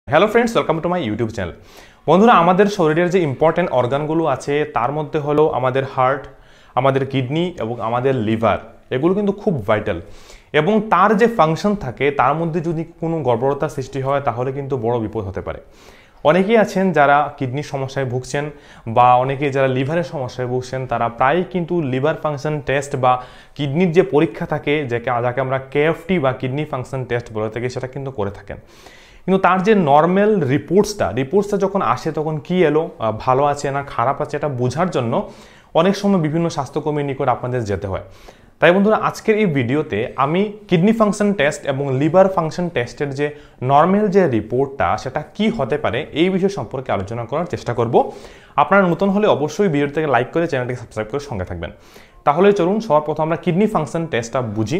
Hello friends, welcome to my YouTube channel. বন্ধুরা, আমাদের শরীরের যে ইম্পর্টেন্ট অর্গানগুলো আছে তার মধ্যে হলো আমাদের হার্ট, আমাদের কিডনি এবং আমাদের লিভার। এগুলো কিন্তু খুব ভাইটাল এবং তার যে ফাংশন থাকে তার মধ্যে যদি কোনো গড়বড়তার সৃষ্টি হয় তাহলে কিন্তু বড় বিপদ হতে পারে। অনেকেই আছেন যারা কিডনির সমস্যায় ভুগছেন বা অনেকেই যারা লিভারের সমস্যায় ভুগছেন, তারা প্রায়ই কিন্তু লিভার ফাংশন টেস্ট বা কিডনির যে পরীক্ষা থাকে যাকে আমরা কেএফটি বা কিডনি ফাংশন টেস্ট বলে থাকি সেটা কিন্তু করে থাকেন। কিন্তু তার যে নর্মাল রিপোর্টসটা যখন আসে তখন কি এলো, ভালো আছে না খারাপ আছে, এটা বোঝার জন্য অনেক সময় বিভিন্ন স্বাস্থ্যকর্মীর নিকট আপনাদের যেতে হয়। তাই বন্ধুরা, আজকের এই ভিডিওতে আমি কিডনি ফাংশন টেস্ট এবং লিভার ফাংশন টেস্টের যে নর্মাল যে রিপোর্টটা সেটা কি হতে পারে এই বিষয় সম্পর্কে আলোচনা করার চেষ্টা করব। আপনারা নতুন হলে অবশ্যই ভিডিওটাকে লাইক করে চ্যানেলটিকে সাবস্ক্রাইব করে সঙ্গে থাকবেন। তাহলে চলুন সবার প্রথম আমরা কিডনি ফাংশন টেস্টটা বুঝি।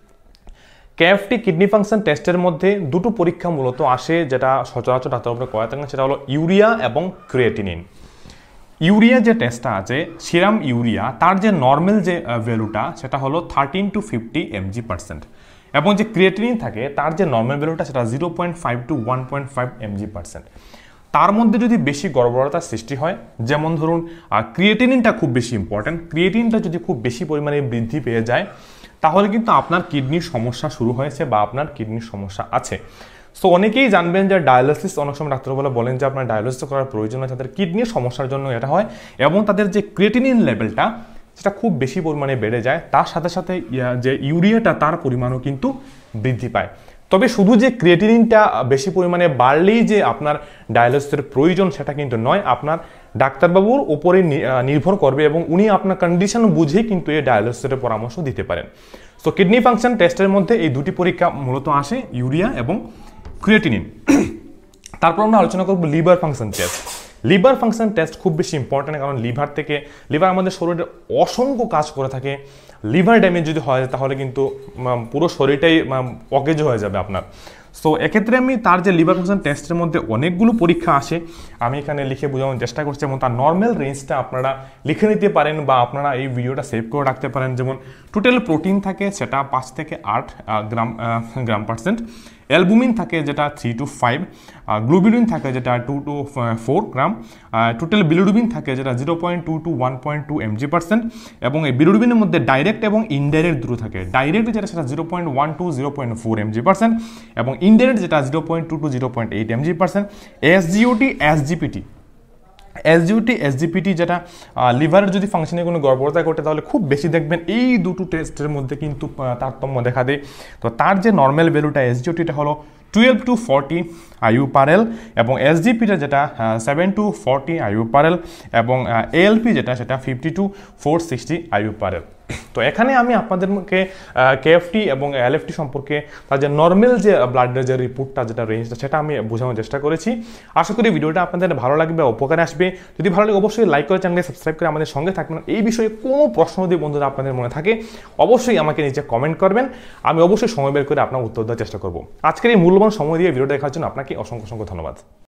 কেএফটি কিডনি ফাংশন টেস্টের মধ্যে দুটো পরীক্ষা মূলত আসে, যেটা সচরাচর ডাক্তারবাবুরা করে থাকেন, সেটা হলো ইউরিয়া এবং ক্রিয়েটিনিন। ইউরিয়া যে টেস্টটা আছে, সিরাম ইউরিয়া, তার যে নর্মাল যে ভ্যালুটা সেটা হলো 13 to 50 mg%, এবং যে ক্রিয়েটিনিন থাকে তার যে নর্মাল ভ্যালুটা সেটা 0.5 to 1.5 mg%। তার মধ্যে যদি বেশি গড়বড়তার সৃষ্টি হয়, যেমন ধরুন ক্রিয়েটিনিনটা খুব বেশি ইম্পর্টেন্ট, ক্রিয়েটিনিনটা যদি খুব বেশি পরিমাণে বৃদ্ধি পেয়ে যায় তাহলে কিন্তু আপনার কিডনির সমস্যা শুরু হয়েছে বা আপনার কিডনির সমস্যা আছে। সো অনেকেই জানবেন যে ডায়ালিসিস, অনেক সময় ডাক্তারবাবুরা বলেন যে আপনার ডায়ালিসিস করার প্রয়োজন আছে, তাদের কিডনির সমস্যার জন্য এটা হয় এবং তাদের যে ক্রিয়েটিনিন লেভেলটা সেটা খুব বেশি পরিমাণে বেড়ে যায়, তার সাথে সাথে যে ইউরিয়াটা তার পরিমাণও কিন্তু বৃদ্ধি পায়। তবে শুধু যে ক্রিয়েটিনিনটা বেশি পরিমাণে বাড়লেই যে আপনার ডায়ালিসিসের প্রয়োজন সেটা কিন্তু নয়, আপনার ডাক্তারবাবুর উপরে নির্ভর করবে এবং উনি আপনার কন্ডিশন বুঝেই কিন্তু এই ডায়ালিসিসের পরামর্শ দিতে পারেন। সো কিডনি ফাংশন টেস্টের মধ্যে এই দুটি পরীক্ষা মূলত আসে, ইউরিয়া এবং ক্রিয়েটিনিন। তারপর আমরা আলোচনা করব liver function test. Liver function test খুব বেশি ইম্পর্টেন্ট, কারণ লিভার আমাদের শরীরের অসংখ্য কাজ করে থাকে। লিভার ড্যামেজ যদি হয় তাহলে কিন্তু পুরো শরীরটাই অকেজ হয়ে যাবে আপনার। সো এক্ষেত্রে আমি তার যে লিভার ফাংশন টেস্টের মধ্যে অনেকগুলো পরীক্ষা আসে, আমি এখানে লিখে বোঝানোর চেষ্টা করছি এবং তার নর্মাল রেঞ্জটা আপনারা লিখে নিতে পারেন বা আপনারা এই ভিডিওটা সেভ করে রাখতে পারেন। যেমন টোটাল প্রোটিন থাকে সেটা 5 থেকে 8 গ্রাম%, অ্যালবুমিন থাকে যেটা 3 to 5, গ্লোবিউলিন থাকে যেটা 2 to 4 গ্রাম, টোটাল বিলিরুবিন থাকে যেটা 0.2 to 1.2 mg%, এবং এই বিলিরুবিনের মধ্যে ডাইরেক্ট এবং ইনডাইরেক্ট দুটো থাকে। ডাইরেক্ট যেটা সেটা 0.1 to 0.4 mg%, এবং ইনডাইরেক্ট যেটা 0.2 to 0.8 mg%। এসজিপিটি যেটা লিভারের যদি ফাংশনে কোনো গড়বড়তা ঘটে তাহলে খুব বেশি দেখবেন এই দুটো টেস্টের মধ্যে কিন্তু তারতম্য দেখা দেয়। তো তার যে নর্মাল ভ্যালুটা এসজিওটিটা হলো 12 to 40 IU/L, এবং এসজিপিটা যেটা 7 to 40 IU/L, এবং এএলপি যেটা সেটা 50 to 460 IU/L। তো এখানে আমি আপনাদেরকে কেএফটি এবং এলএফটি সম্পর্কে তার যে নর্মাল যে ব্লাডের যে রিপোর্টটা যেটা রেঞ্জটা সেটা আমি বোঝানোর চেষ্টা করেছি। আশা করি ভিডিওটা আপনাদের ভালো লাগবে, উপকারে আসবে। যদি ভালো লাগে অবশ্যই লাইক করে চ্যানেলকে সাবস্ক্রাইব করে আমাদের সঙ্গে থাকবেন। এই বিষয়ে কোনো প্রশ্ন যদি বন্ধুরা আপনাদের মনে থাকে অবশ্যই আমাকে নিচে কমেন্ট করবেন, আমি অবশ্যই সময় বের করে আপনার উত্তর দেওয়ার চেষ্টা করব। আজকের এই মূল্যবান সময় দিয়ে ভিডিও দেখার জন্য আপনাকে অসংখ্য ধন্যবাদ।